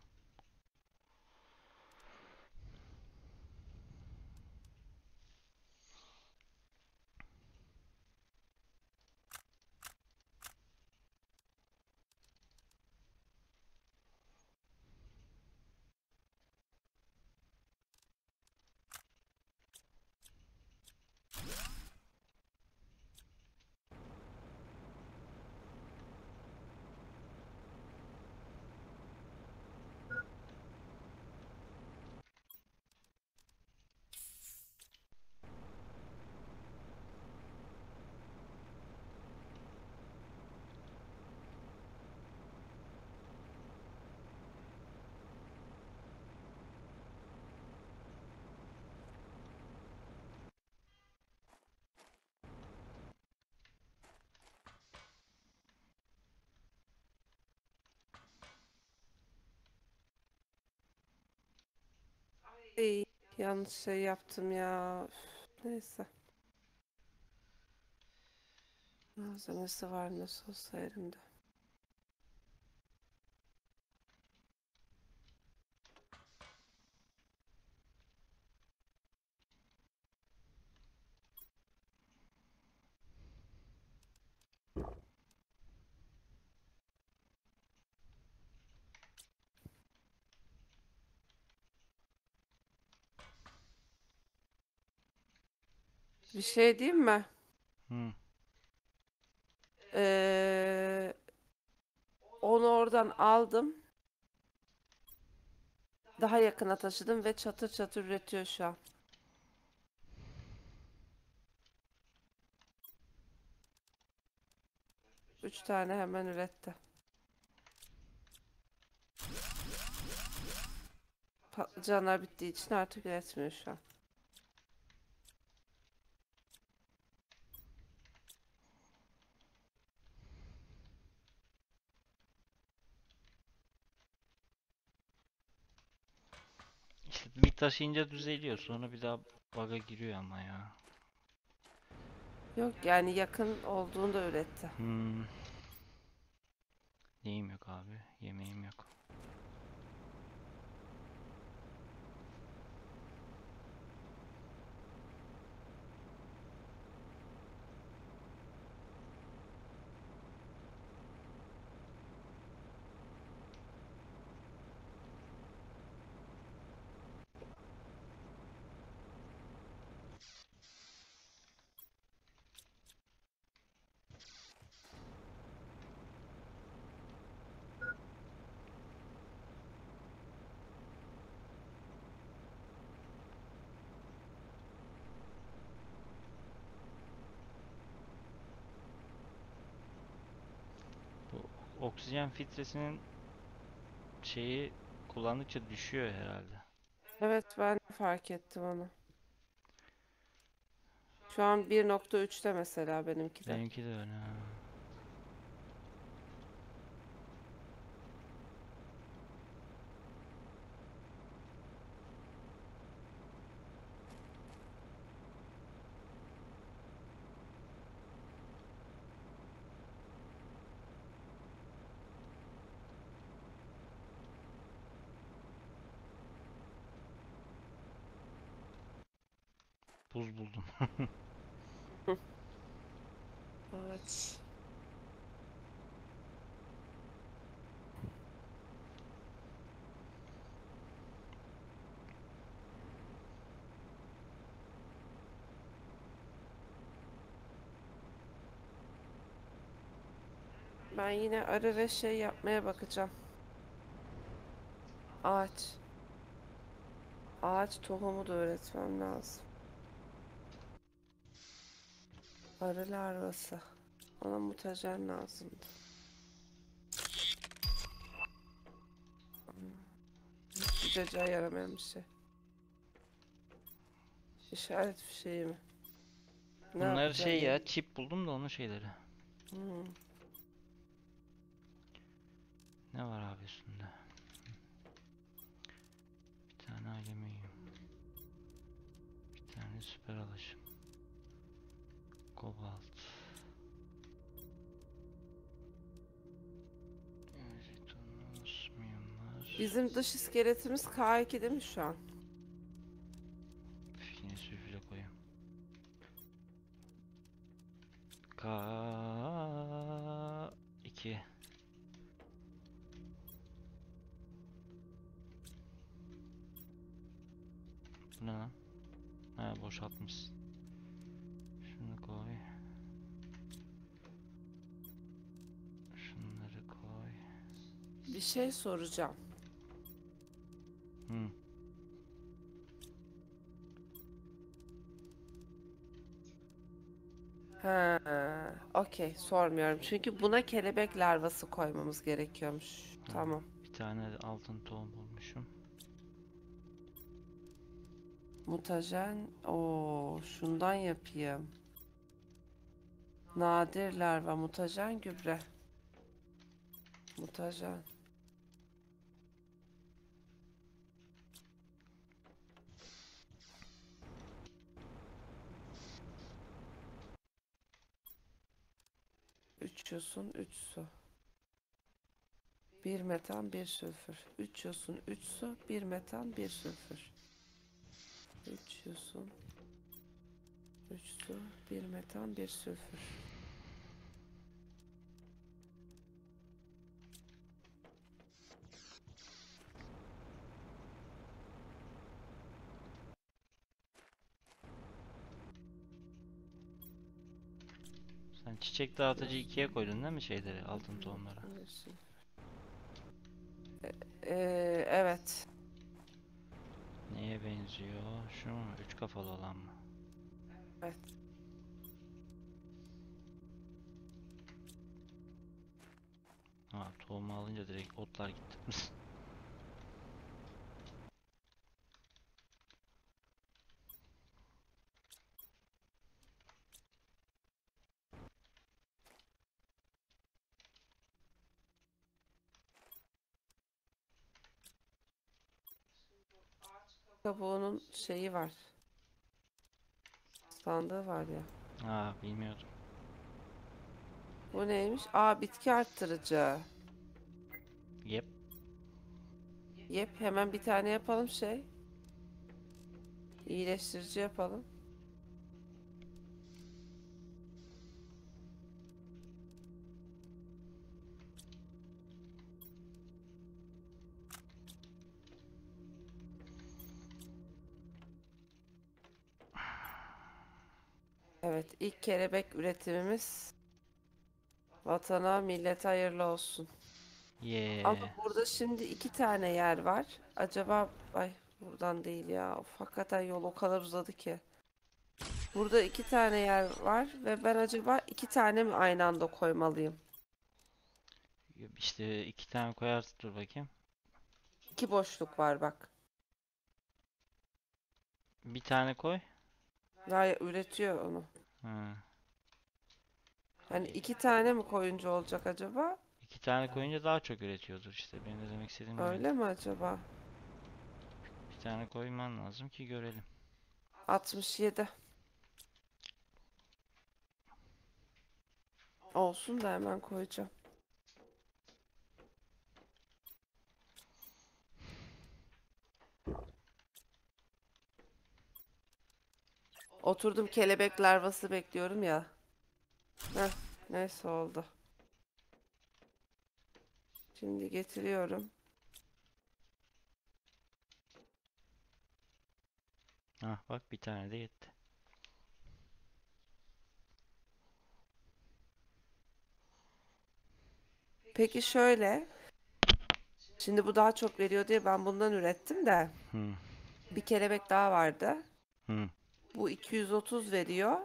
İyi, yanlış şey yaptım ya. Üf, neyse. Malzemesi var nasıl olsa elimde. Bir şey diyeyim mi? Hı. Ee, Onu oradan aldım. Daha yakına taşıdım ve çatır çatır üretiyor şu an. 3 tane hemen üretti. Patlıcanlar bittiği için artık üretmiyor şu an. İşte bir taşıyınca düzeliyor. Sonra bir daha bug'a giriyor ama ya. Yok yani, yakın olduğunda üretti. Hmm. Neyim yok abi? Yemeğim yok. Bu oksijen filtresinin şeyi kullandıkça düşüyor herhalde. Evet, ben de fark ettim onu. Şu an 1.3'te mesela benimki de. Benimki de öyle. Ha. Buz buldum. Evet. Ben yine arı ve şey yapmaya bakacağım. Ağaç. Ağaç tohumu da öğretmem lazım. Arı larvası. Ona mutajen lazımdı. Hiçbir cacığa yaramayan bir şey. İşaret fişeği mi? Ne Bunlar yapacağım şey yani? ya, çip buldum da onun şeyleri. Hmm. Ne var abi üstünde? Bir tane alüminyum. Bir tane süper alaşım. Kobalt. Jetonus, mühimmat. Bizim dış iskeletimiz K2 değil mi şu an? Yine sülfüre koyayım. K2. Bu ne lan? Ha, boşaltmışsın. Şunu koy. Şunları koy. Bir şey soracağım. Hı. Ha, okey, sormuyorum. Çünkü buna kelebek larvası koymamız gerekiyormuş. Tamam. Bir tane altın tohum bulmuşum. Mutajen. Oo, şundan yapayım. Nadir larva, mutajen gübre. Mutajen. Üç yosun, üç su. Bir metan, bir sülfür. Üç yosun, üç su, bir metan, bir sülfür. Üç yosun, üç su, bir metan, bir sülfür. Sen çiçek dağıtıcı ikiye koydun değil mi şeyleri, altın tohumları? Bir sülfür. Evet. Neye benziyor? Şu mu? Üç kafalı olan mı? Evet. Ha, tohumu alınca direkt otlar gitti. Kabuğunun şeyi var. Sandığı var ya. Ha, bilmiyordum. Bu neymiş? Aa, bitki arttırıcı. Yep. Yep, hemen bir tane yapalım şey. İyileştirici yapalım. Evet, ilk kelebek üretimimiz vatana, millete hayırlı olsun. Ama Yeah. burada şimdi iki tane yer var. Acaba ay buradan değil ya. Of, hakikaten yol o kadar uzadı ki. Burada iki tane yer var ve ben acaba iki tane mi aynı anda koymalıyım? İşte iki tane koyarsın, dur bakayım. İki boşluk var bak. Bir tane koy. Daha üretiyor onu. Ha. Hani iki tane mi koyunca olacak acaba? İki tane koyunca daha çok üretiyordur işte. Benim de demek istediğim oydu. Öyle mi acaba? Bir tane koyman lazım ki görelim. 67. Olsun da hemen koyacağım. Oturdum kelebek larvası bekliyorum ya. Heh, neyse oldu. Şimdi getiriyorum. Ah bak, bir tane de yetti. Peki şöyle. Şimdi bu daha çok veriyor diye ben bundan ürettim de. Hı. Bir kelebek daha vardı. Hı. Bu 230 veriyor.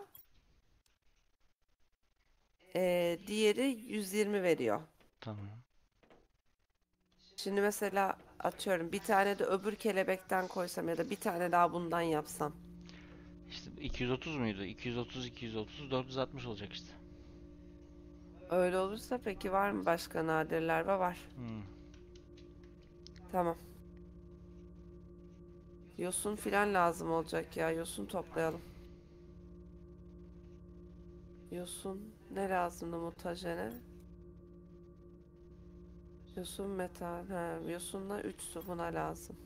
Diğeri 120 veriyor. Tamam. Şimdi mesela atıyorum bir tane de öbür kelebekten koysam ya da bir tane daha bundan yapsam. İşte 230 muydu? 230, 230, 460 olacak işte. Öyle olursa peki var mı başka nadirler? Var. Hı. Tamam. Yosun filan lazım olacak ya. Yosun toplayalım. Yosun ne lazımdı mutajene? Yosun metal. He, yosunla 3 su buna lazım.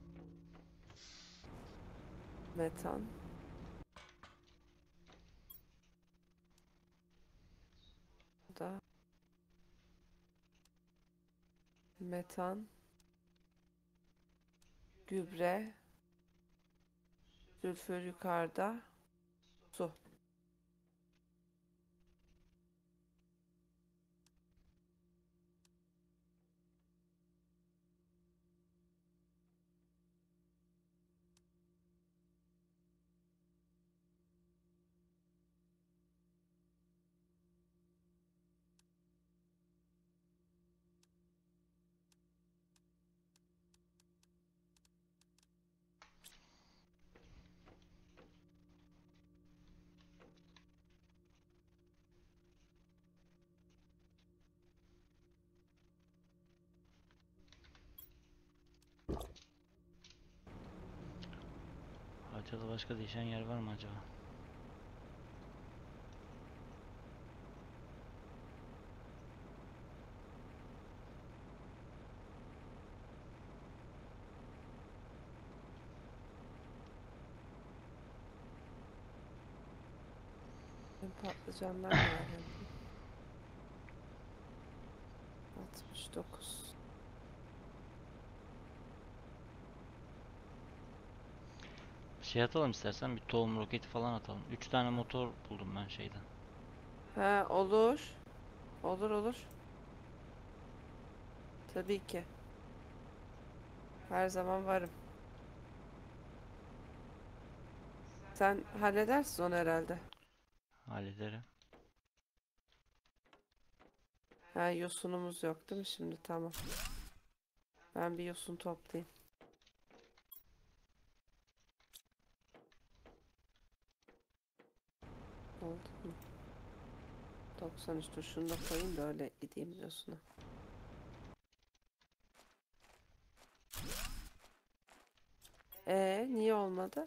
Metan. Da metan. Gübre. Sülfür yukarıda. Su. Haritada başka değişen yer var mı acaba? Benim patlıcanlar nerede? 69. Şey atalım istersen, bir tohum roketi falan atalım. 3 tane motor buldum ben şeyden. Ha olur. Olur olur. Tabii ki. Her zaman varım. Sen halledersin onu herhalde. Hallederim. Ha yosunumuz yok değil mi şimdi? Tamam. Ben bir yosun toplayayım. Oldu mu? 93 dur şunu da koyayım da öyle gideyim yosuna. Niye olmadı?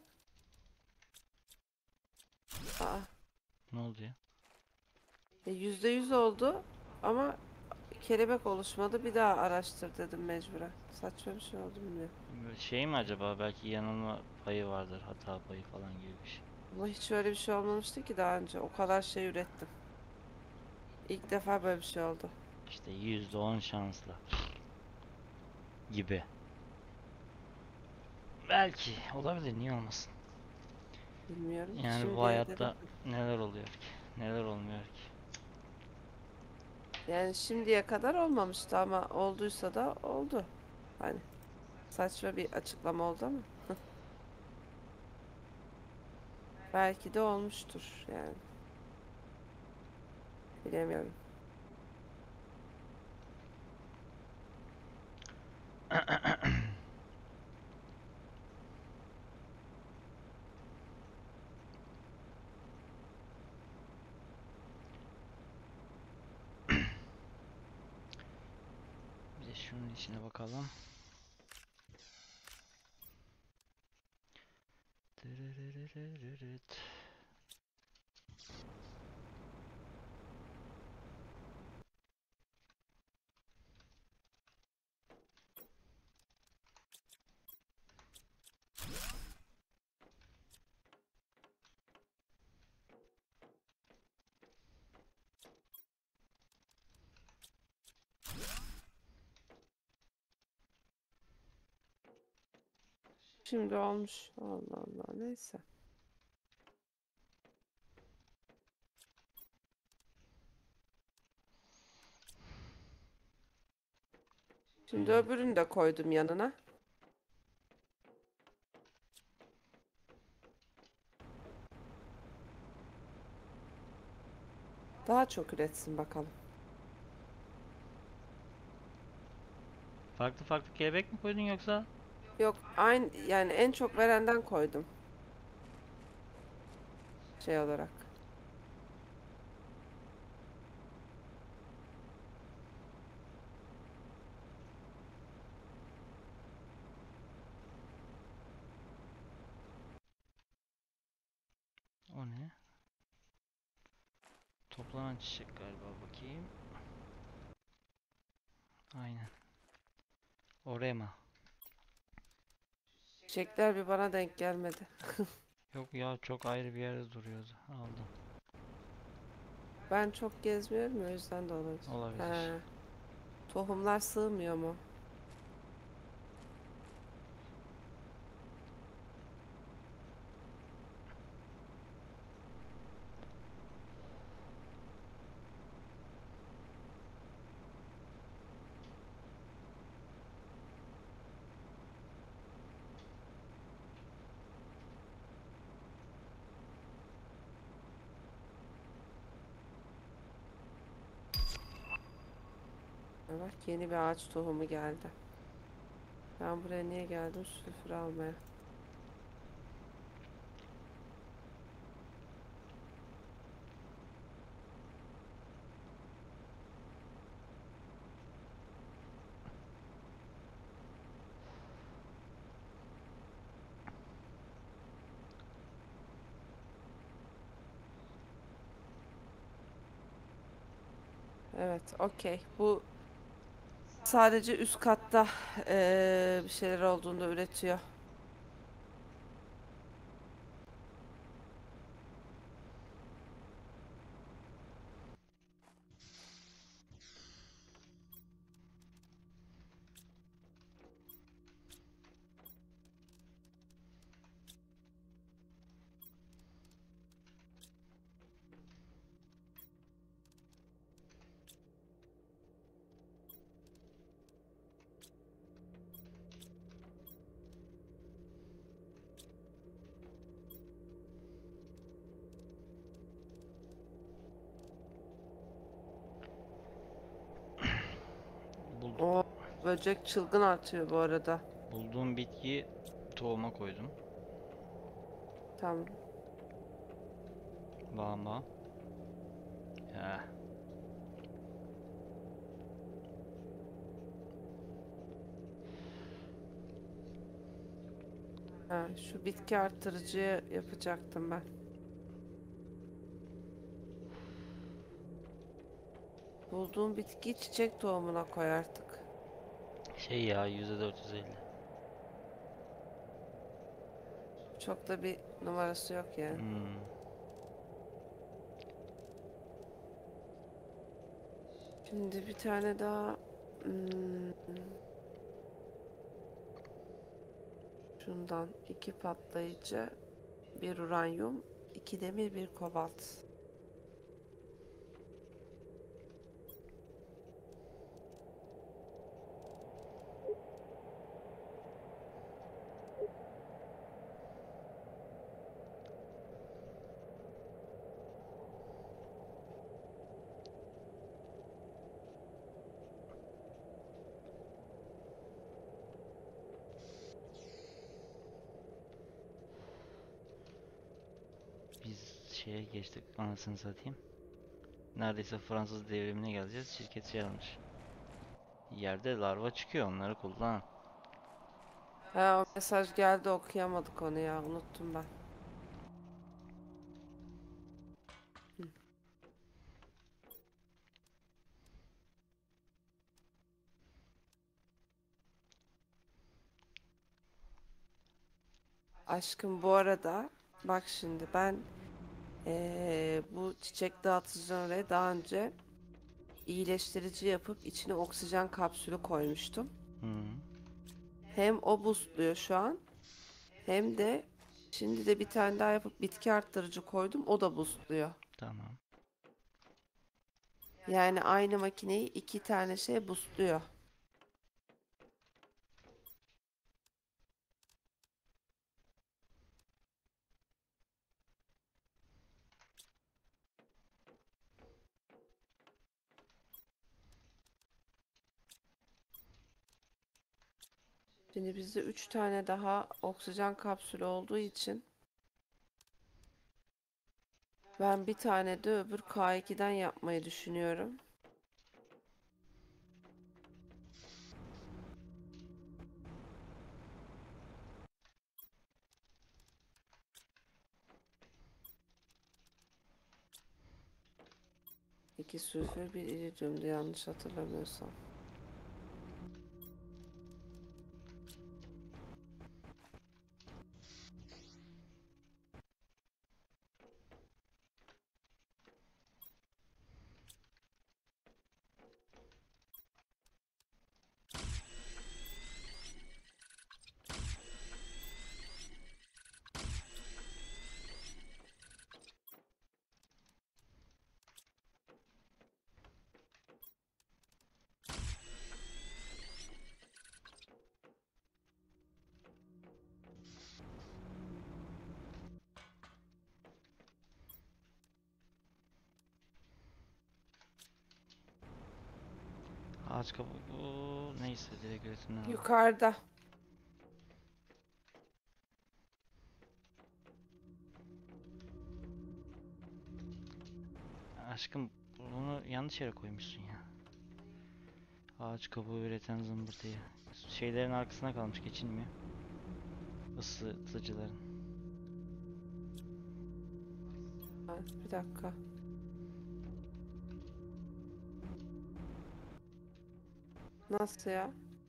Aa, Ne oldu ya? %100 oldu ama kelebek oluşmadı. Bir daha araştır dedim mecburen. Saçma bir şey oldu bilmiyorum. Böyle şey mi acaba? Belki yanılma payı vardır. Hata payı falan gibi bir şey. Ama hiç öyle bir şey olmamıştı ki daha önce. O kadar şey ürettim. İlk defa böyle bir şey oldu. İşte %10 şansla gibi. Belki olabilir, niye olmasın? Bilmiyorum ki Yani bu şimdiye de hayatta bakın. neler oluyor ki? Neler olmuyor ki? Yani şimdiye kadar olmamıştı ama olduysa da oldu. Hani saçma bir açıklama oldu ama belki de olmuştur yani. Bilemiyorum. Bir de şunun içine bakalım. Dırırırırırırt. Şimdi olmuş. Allah Allah neyse. Şimdi öbürünü de koydum yanına. Daha çok üretsin bakalım. Farklı farklı kelebek mi koydun yoksa? Yok, aynı yani en çok verenden koydum şey olarak. O ne? Toplanan çiçek galiba, bakayım. Aynen. Orema. Çiçekler bir bana denk gelmedi. Yok ya, çok ayrı bir yerde duruyordu. Aldım. Ben çok gezmiyorum ya, o yüzden de olabilir. Olabilir. He, tohumlar sığmıyor mu? Bak, yeni bir ağaç tohumu geldi. Ben buraya niye geldim? Sülfür almaya. Evet, okey. Bu sadece üst katta bir şeyler olduğunda üretiyor. Buldum. O böcek çılgın atıyor bu arada. Bulduğum bitkiyi tohuma koydum. Tamam. Bağıma. Ya. Ha, şu bitki arttırıcıyı yapacaktım ben. Bulduğum bitkiyi çiçek tohumuna koy artık. Şey ya, %450. Çok da bir numarası yok yani. Hmm. Şimdi bir tane daha şundan, iki patlayıcı, bir uranyum, iki demir, bir kobalt. Biz şeye geçtik, anasını satayım. Neredeyse Fransız devrimine geleceğiz. Şirket şey almış. Yerde larva çıkıyor, onları kullan. Ha, o mesaj geldi, okuyamadık onu ya, unuttum ben. Hı. Aşkım, bu arada bak şimdi ben bu çiçek dağıtıcıdan oraya daha önce iyileştirici yapıp içine oksijen kapsülü koymuştum. Hı. Hem o boostluyor şu an, hem de şimdi de bir tane daha yapıp bitki arttırıcı koydum, o da boostluyor. Tamam. Yani aynı makineyi iki tane şey boostluyor. Şimdi bizde 3 tane daha oksijen kapsülü olduğu için ben bir tane de öbür K2'den yapmayı düşünüyorum. İki sülfür, bir iridyumdu yanlış hatırlamıyorsam. Ağaç kabuğu neyse direkt üretimden alalım. Yukarıda. Aşkım bunu yanlış yere koymuşsun ya. Ağaç kabuğu üreten zımbırtıyı. Şeylerin arkasına kalmış, geçilmiyor. Isıtıcıların. Ha, bir dakika. Nasıl ya?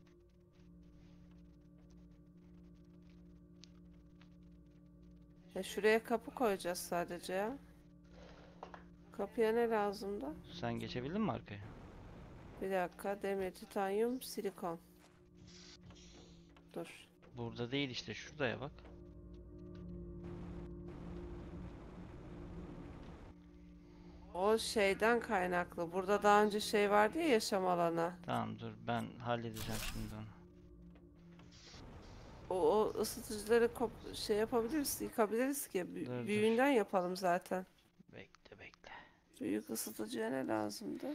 Şuraya kapı koyacağız sadece ya. Kapıya ne lazımdı? Sen geçebildin mi arkaya? Bir dakika. Demir, titanyum, silikon. Dur. Burada değil işte, şuraya bak. O şeyden kaynaklı. Burada daha önce şey vardı ya, yaşam alanı. Tamam dur, ben halledeceğim şimdi onu. O ısıtıcıları şey yapabiliriz, yıkabiliriz ki. Dur. Büyüğünden yapalım zaten. Bekle bekle. Büyük ısıtıcıya ne lazımdı?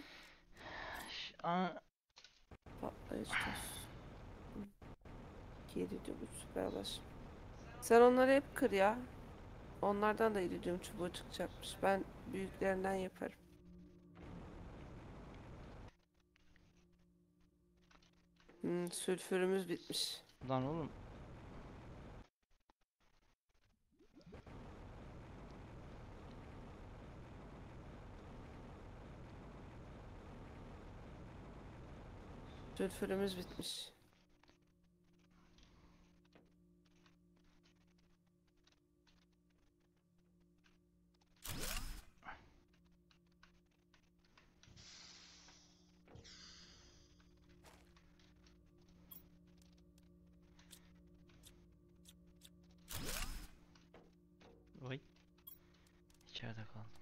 Patlayıcı toz. İridyum süper ulaşım. Sen onları hep kır ya. Onlardan da iridyum çubuğu çıkacakmış. Ben büyüklerinden yaparım. Sülfürümüz bitmiş. Lan oğlum. Sülfürümüz bitmiş. Oy. İçeride kaldım.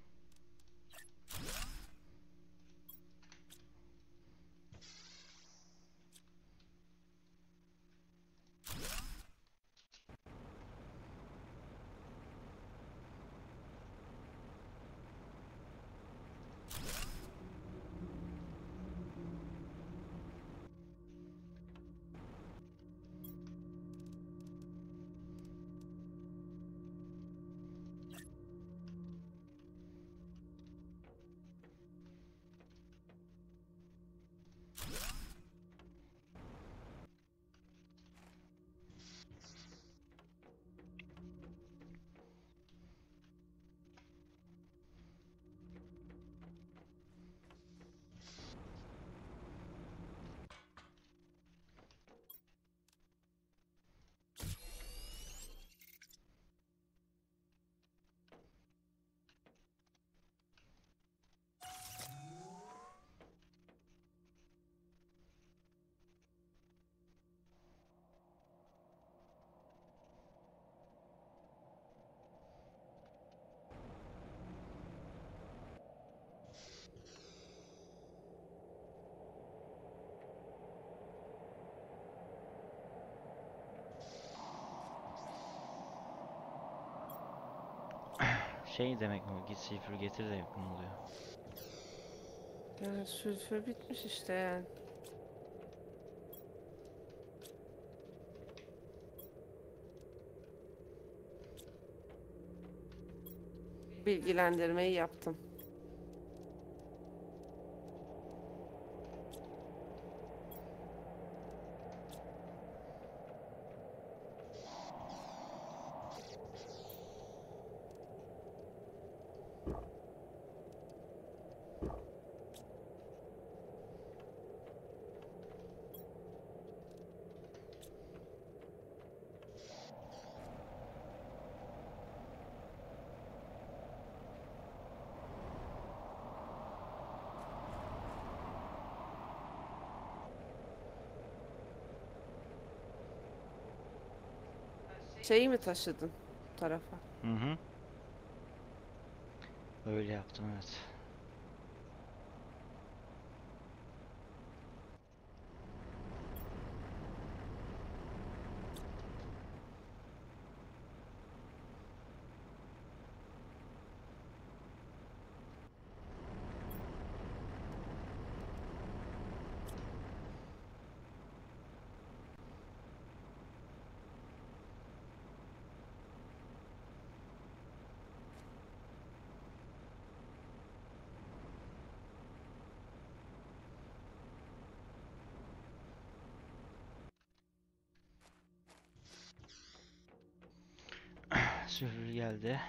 Şey demek mi? Git sifir getir demek mi oluyor? Yani sülfür bitmiş işte yani. bilgilendirmeyi yaptım. Şeyi mi taşıdın bu tarafa? Hı hı. Öyle yaptım, evet. Sülfür geldi.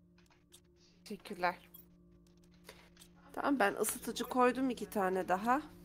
Teşekkürler. Tamam, ben ısıtıcı koydum 2 tane daha.